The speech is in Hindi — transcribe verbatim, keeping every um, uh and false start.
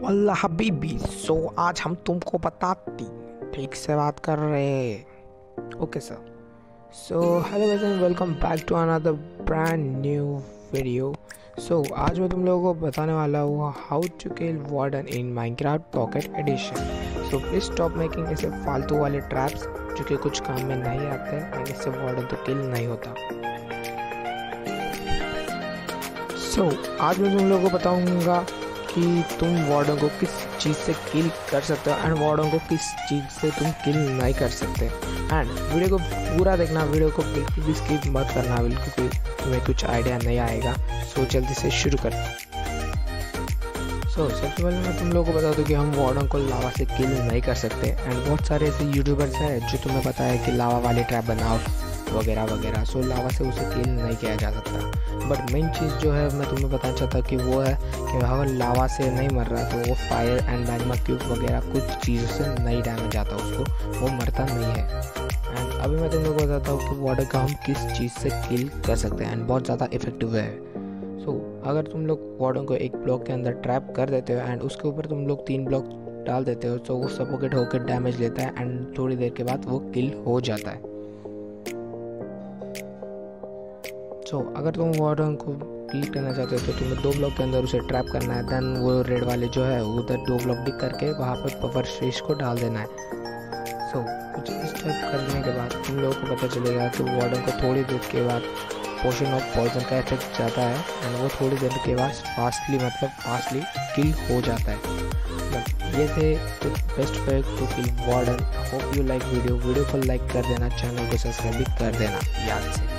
वल्ला हबीबी। सो आज हम तुमको बताती, ठीक से बात कर रहे। Okay sir. So hello guys and welcome back to another brand new video. So आज मैं तुम लोगों को बताने वाला हूँ how to kill warden in Minecraft Pocket Edition. So please stop making ऐसे फालतू वाले ट्रैप्स जो कि कुछ काम में नहीं आते एंड इससे वार्डन तो किल नहीं होता। सो so, आज मैं तुम लोगों को बताऊंगा कि तुम वार्डन को किस चीज़ से किल कर सकते हो एंड वार्डन को किस चीज़ से तुम किल नहीं कर सकते। एंड वीडियो को पूरा देखना, वीडियो को बिल्कुल भी स्किप मत करना, बिल्कुल भी तुम्हें कुछ आइडिया नहीं आएगा। सो so, जल्दी से शुरू कर। सो so, सबसे पहले मैं तुम लोगों को बता दूं कि हम वार्डन को लावा से किल नहीं कर सकते एंड बहुत सारे ऐसे यूट्यूबर्स हैं जो तुम्हें पता है कि लावा वाले ट्रैप बनाओ वगैरह वगैरह। सो लावा से उसे किल नहीं किया जा सकता। बट मेन चीज़ जो है मैं तुम्हें बताना चाहता कि वो है कि अगर लावा से नहीं मर रहा तो वो फायर एंड मैग्मा क्यूब वगैरह कुछ चीज़ों से नहीं डैमेज आता उसको, वो मरता नहीं है। एंड अभी मैं तुम लोगों को बताता हूँ कि वार्डन का हम किस चीज़ से किल कर सकते हैं एंड बहुत ज़्यादा इफेक्टिव है। सो so, अगर तुम लोग वार्डन को एक ब्लॉक के अंदर ट्रैप कर देते हो एंड उसके ऊपर तुम लोग तीन ब्लॉक डाल देते हो तो वो सफोकेट होकर डैमेज लेता है एंड थोड़ी देर के बाद वो किल हो जाता है। सो so, अगर तुम वार्डन को किल करना चाहते हो तो तुम्हें दो ब्लॉक के अंदर उसे ट्रैप करना है। देन वो रेड वाले जो है उधर दो ब्लॉक डिक करके वहाँ पर पवर फिश को डाल देना है। सो so, कुछ इस टाइप करने के बाद तुम लोगों को पता चलेगा कि वार्डन को थोड़ी देर के बाद पोशन ऑफ पॉइजन का इफेक्ट जाता है एंड वो थोड़ी देर के बाद फास्टली मतलब फास्टली किल हो जाता है। बट ये the best way to kill warden. Hope you like video video को लाइक कर देना, चैनल को सब्सक्राइब भी कर देना याद से।